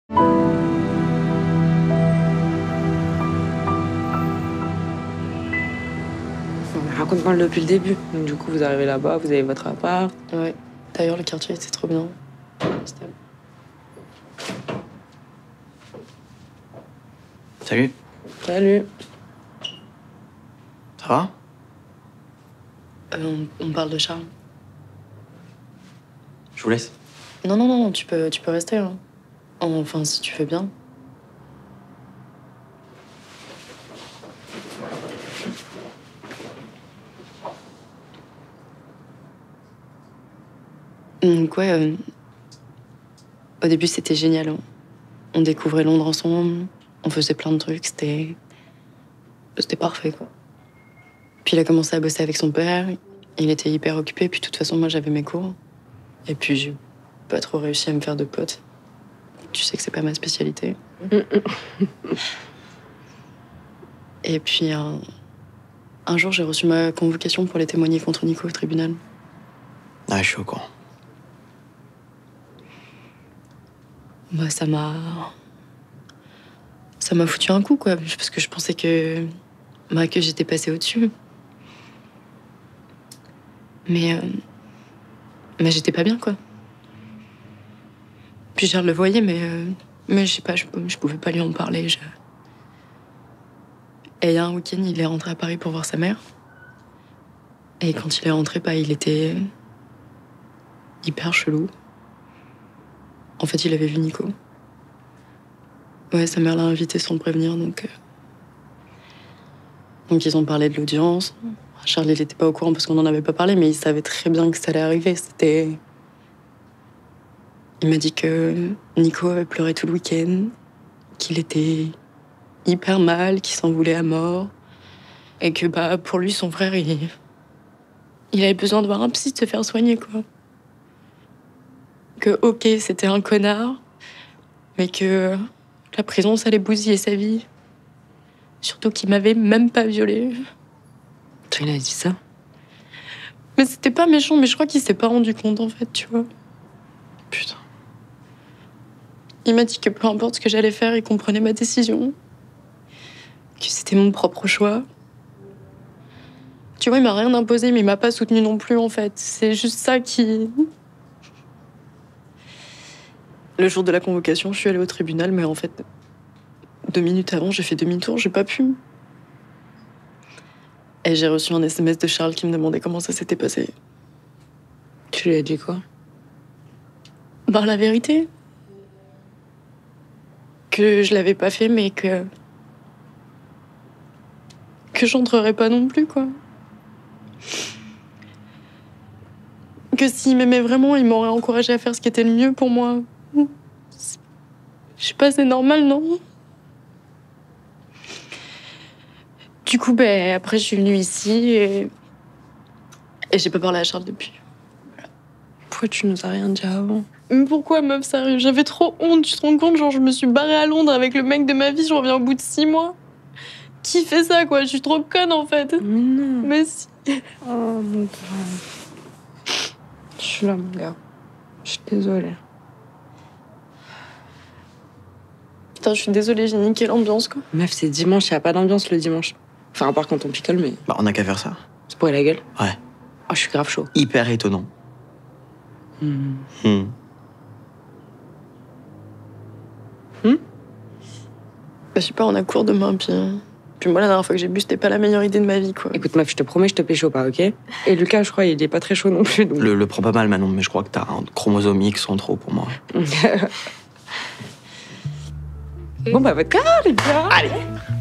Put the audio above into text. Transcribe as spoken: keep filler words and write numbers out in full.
Raconte-moi depuis le début. Donc, du coup, vous arrivez là-bas, vous avez votre appart. Ouais. D'ailleurs, le quartier, c'était trop bien. Stable. Salut. Salut. Ça va? Euh, on, on parle de Charles. Je vous laisse. Non, non, non, tu peux, tu peux rester. Hein. Enfin, si tu veux bien. Donc ouais, euh, au début c'était génial. Hein. On découvrait Londres ensemble, on faisait plein de trucs, c'était c'était parfait quoi. Puis il a commencé à bosser avec son père, il était hyper occupé, puis de toute façon moi j'avais mes cours. Et puis j'ai pas trop réussi à me faire de potes. Tu sais que c'est pas ma spécialité. Et puis un, un jour j'ai reçu ma convocation pour aller témoigner contre Nico au tribunal. Ah, je suis au courant. Bah, ça m'a... Ça m'a foutu un coup, quoi. Parce que je pensais que... Bah, que j'étais passée au-dessus. Mais... Euh... Mais j'étais pas bien, quoi. Puis Charles le voyait, mais... Euh... Mais je sais pas, je, je pouvais pas lui en parler. Je... Et il y a un week-end, il est rentré à Paris pour voir sa mère. Et quand il est rentré, bah, il était... hyper chelou. En fait, il avait vu Nico. Ouais, sa mère l'a invité sans le prévenir, donc... Euh... Donc ils ont parlé de l'audience. Charles, il n'était pas au courant parce qu'on n'en avait pas parlé, mais il savait très bien que ça allait arriver. C'était... Il m'a dit que Nico avait pleuré tout le week-end, qu'il était hyper mal, qu'il s'en voulait à mort, et que bah, pour lui, son frère, il... il avait besoin de voir un psy, de se faire soigner, quoi. Que, ok, c'était un connard, mais que la prison, ça allait bousiller sa vie. Surtout qu'il m'avait même pas violée. Tu lui as dit ça? Mais c'était pas méchant, mais je crois qu'il s'est pas rendu compte, en fait, tu vois. Putain. Il m'a dit que peu importe ce que j'allais faire, il comprenait ma décision. Que c'était mon propre choix. Tu vois, il m'a rien imposé, mais il m'a pas soutenu non plus, en fait. C'est juste ça qui... Le jour de la convocation, je suis allée au tribunal, mais en fait, deux minutes avant, j'ai fait demi-tour, j'ai pas pu. Et j'ai reçu un S M S de Charles qui me demandait comment ça s'était passé. Tu lui as dit quoi? Ben, la vérité. Que je l'avais pas fait, mais que... Que j'entrerais pas non plus, quoi. Que s'il m'aimait vraiment, il m'aurait encouragé à faire ce qui était le mieux pour moi. Je sais pas, c'est normal, non? Du coup, ben, après, je suis venue ici et... Et j'ai pas parlé à Charles depuis. Pourquoi tu nous as rien dit avant? Mais pourquoi, meuf, sérieux? J'avais trop honte, tu te rends compte? Genre, je me suis barrée à Londres avec le mec de ma vie, je reviens au bout de six mois. Qui fait ça, quoi? Je suis trop conne, en fait. Mais non. Mais si. Oh, mon gars. Je suis là, mon gars. Je suis désolée. Putain, je suis désolée, j'ai niqué l'ambiance, quoi. Meuf, c'est dimanche, y a pas d'ambiance le dimanche. Enfin, à part quand on picole, mais... Bah, on a qu'à faire ça. C'est pour la gueule? Ouais. Oh, je suis grave chaud. Hyper étonnant. Hmm. Hmm. Hmm? Bah, je sais pas, on a cours demain, puis... Puis moi, la dernière fois que j'ai bu, c'était pas la meilleure idée de ma vie, quoi. Écoute, meuf, je te promets, je te pécho pas, ok? Et Lucas, je crois, il est pas très chaud non plus, donc... Le, le prends pas mal, Manon, mais je crois que t'as un chromosome X en trop pour moi. Bon, bah, votre cas, les gars! Allez!